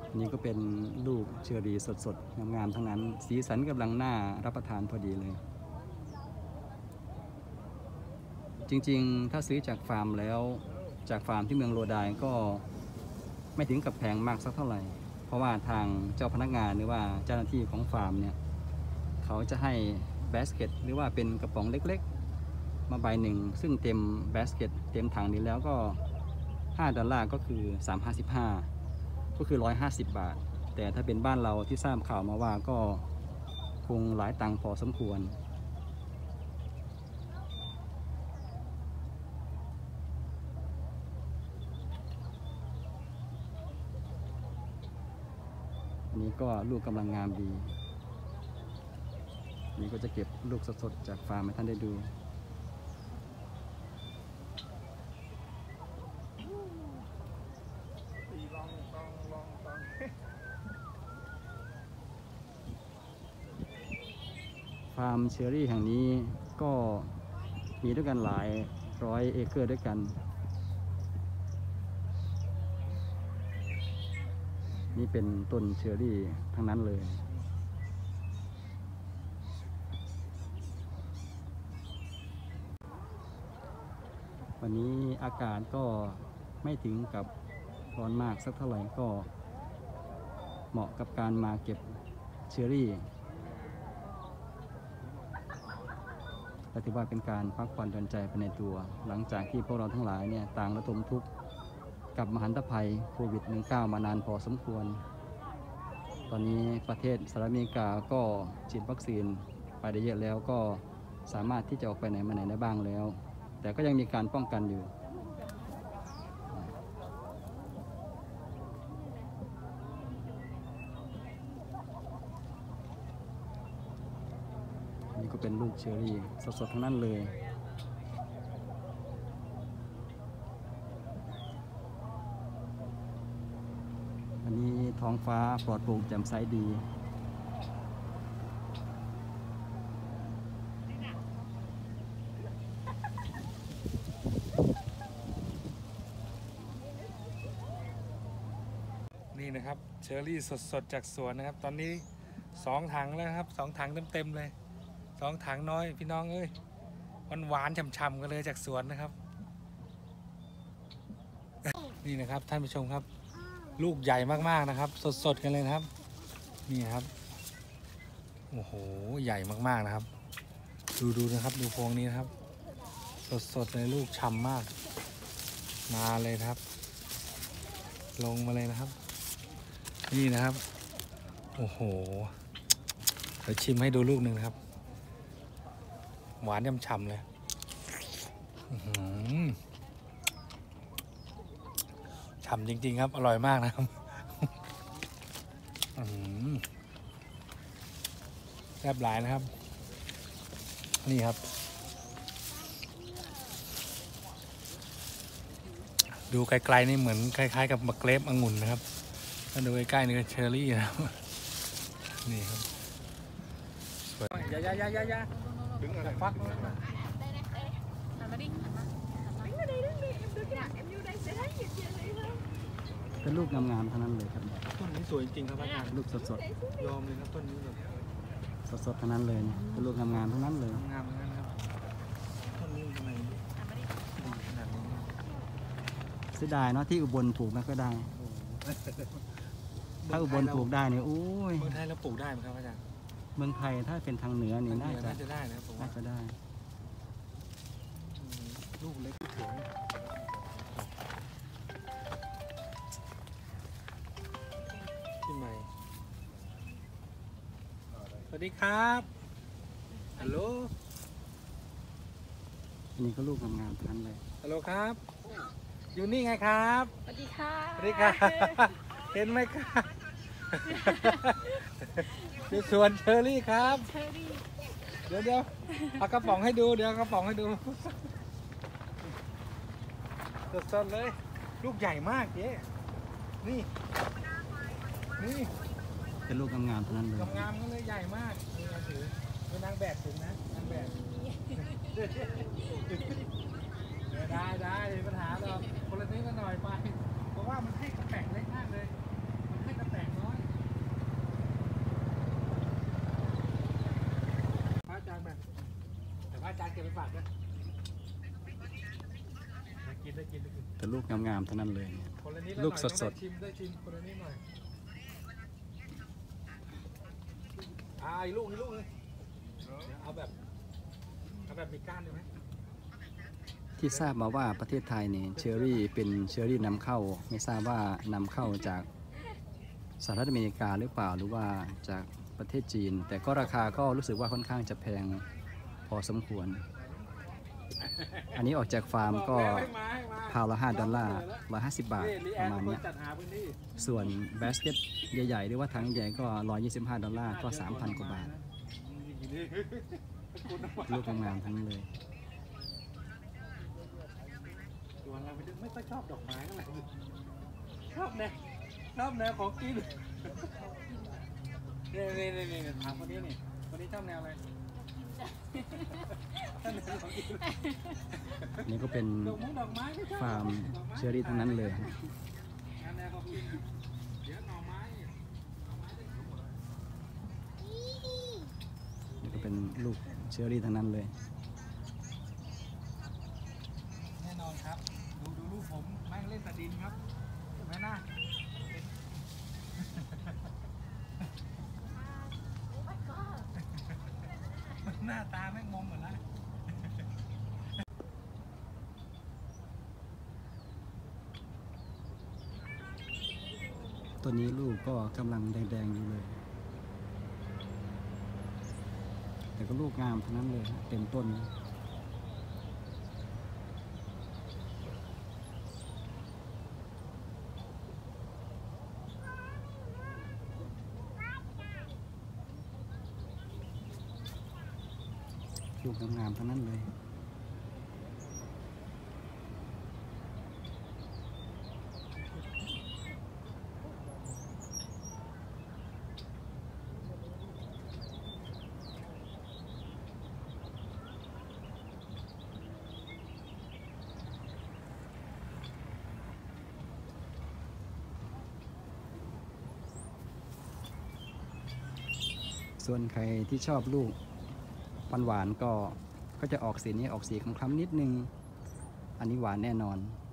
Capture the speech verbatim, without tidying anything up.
อันนี้ก็เป็นลูกเชอรี่สดๆงามๆทั้งนั้นสีสันกำลังน่ารับประทานพอดีเลยจริงๆถ้าซื้อจากฟาร์มแล้วจากฟาร์มที่เมืองโรไดก็ไม่ถึงกับแพงมากสักเท่าไหร่เพราะว่าทางเจ้าพนักงานหรือว่าเจ้าหน้าที่ของฟาร์มเนี่ยเขาจะให้บาสเกตหรือว่าเป็นกระป๋องเล็กๆมาใบหนึ่งซึ่งเต็มบาสเกตเต็มถังนี้แล้วก็ห้าดอลลาร์ก็คือสามร้อยห้าสิบห้าก็คือหนึ่งร้อยห้าสิบบาทแต่ถ้าเป็นบ้านเราที่ทราบข่าวมาว่าก็คงหลายตังค์พอสมควรอันนี้ก็ลูกกำลังงามดีอันนี้ก็จะเก็บลูกสดๆจากฟาร์มให้ท่านได้ดูฟาร์มเชอรี่แห่งนี้ก็มีด้วยกันหลายร้อยเอเคอร์ด้วยกันนี่เป็นต้นเชอรี่ทั้งนั้นเลยวันนี้อากาศก็ไม่ถึงกับร้อนมากสักเท่าไหร่ก็เหมาะกับการมาเก็บเชอรี่และถือว่าเป็นการพักผ่อนหย่อนใจไปในตัวหลังจากที่พวกเราทั้งหลายเนี่ยต่างระดมทุกข์กับมหันตภัยโควิด สิบเก้า มานานพอสมควรตอนนี้ประเทศสหรัฐอเมริกาก็ฉีดวัคซีนไปได้เยอะแล้วก็สามารถที่จะออกไปไหนมาไหนได้บ้างแล้วแต่ก็ยังมีการป้องกันอยู่นี่ก็เป็นลูกเชอรี่สดๆทั้งนั้นเลยอันนี้ท้องฟ้าปลอดโปร่งแจ่มใสดีนี่นะครับเชอร์รี่สดๆจากสวนนะครับตอนนี้สองถังแล้วครับสองถังเต็มๆเลยสองถังน้อยพี่น้องเอ้ยมันหวานฉ่ำๆกันเลยจากสวนนะครับนี่นะครับท่านผู้ชมครับลูกใหญ่มากๆนะครับสดๆกันเลยนะครับนี่ครับโอ้โหใหญ่มากๆนะครับดูดูนะครับดูพวงนี้นะครับสดๆเลยลูกฉ่ำมากมาเลยครับลงมาเลยนะครับนี่นะครับโอ้โหเดี๋ยวชิมให้ดูลูกหนึ่งนะครับหวานฉ่ำๆเลยฉ่ำจริงๆครับอร่อยมากนะครับแซ่บหลายนะครับนี่ครับดูไกลๆนี่เหมือนคล้ายๆกับมะเกรฟองุ่นนะครับถ้าดูใกล้ๆนี่ก็เชอร์รี่นะครับนี่ครับอย่าอย่าอย่าอย่าอย่าดึงอะไรฟักมาเป็นลูกงามๆทั้งนั้นเลยครับต้นนี้สวยจริงๆครับอาจารย์ลูกสดๆยอมเลยครับต้นนี้แบบสดๆทั้งนั้นเลยเนี่ยเป็นลูกงามๆทั้งนั้นเลยงามทั้งนั้นครับต้นนี้ทำไมดีขนาดนี้เสียดายเนาะที่อุบลปลูกไม่ก็ได้ถ้าอุบลปลูกได้เนี่ยโอ้ยเมืองไทยเราปลูกได้ไหมครับอาจารย์เมืองไทยถ้าเป็นทางเหนือนี่น่าจะได้นะผมน่าจะได้ลูกเล็กสวยขึ้นใหม่สวัสดีครับฮัลโหลอันนี้ก็ลูกงามๆทั้งนั้นเลยฮัลโหลครับอยู่นี่ไงครับสวัสดีค่ะสวัสดีค่ะเห็นไหมครับอยู่สวนเชอร์รี่ครับเชอร์รี่เดี๋ยวเดี๋ยวเอากระป๋องให้ดูเดี๋ยวกระป๋องให้ดูสดๆเลยลูกใหญ่มากเจ๊นี่นี่เป็นลูกงามๆทั้งนั้นเลยงามๆก็เลยใหญ่มากนี่มาถือเป็นนางแบบถึงนะนางแบบได้ได้ปัญหาเราคนละนิดละหน่อยไปเพราะว่ามันให้กระแปงเล็กมากเลยมันให้กระแปงลูกงามๆทั้งนั้นเลยเนี่ยคนละนิดลูกละหน่อยสดๆได้ชิมได้ชิมคนละนิดหน่อยอ่าอีกลูกอีกลูกนึงเดี๋ยวเอาแบบเอาแบบมีก้านได้ไหมที่ทราบมาว่าประเทศไทยเนี่ยเชอร์รี่เป็นเชอร์รี่นำเข้าไม่ทราบว่านำเข้าจากสหรัฐอเมริกาหรือเปล่าหรือว่าจากประเทศจีน แต่ก็ราคาก็รู้สึกว่าค่อนข้างจะแพงพอสมควร อันนี้ออกจากฟาร์มก็พาวละห้าดอลลาร์ร้อยห้าสิบบาทประมาณเนี้ยส่วนบาสเกตใหญ่ๆหรือว่าถังใหญ่ก็ร้อยยี่สิบห้าดอลลาร์ก็สามพันกว่าบาทลูกงามๆทั้งนั้นเลยตัวเราไม่ไม่ค่อยชอบดอกไม้เท่าไหร่ชอบแนวชอบแนวของกินนี่นี่นี่นี่ถามคนนี้นี่คนนี้ชอบแนวอะไรชอบแนวของกินอันนี้ก็เป็นดอกมุ้งดอกไม้ไม่ชอบฟาร์มเชอรี่ทั้งนั้นเลยแนวของกินเดี๋ยวหน่อไม้หน่อไม้ได้ทั้งหมดนี่ก็เป็นลูกเชอรี่ทั้งนั้นเลยแน่นอนครับดูดูลูกผมแม่งเล่นแต่ดินครับเห็นไหมหน้าหน้าตาแม่งมองเหมือนนะตัวนี้ลูกก็กำลังแดงๆอยู่เลย แต่ก็ลูกงามทั้งนั้นเลยฮะเต็มต้นเลยลูกงามๆทั้งนั้นเลย ส่วนใครที่ชอบลูกหวานๆก็ก็จะออกสีนี้ออกสีคล้ำๆนิดนึง อันนี้หวานแน่นอน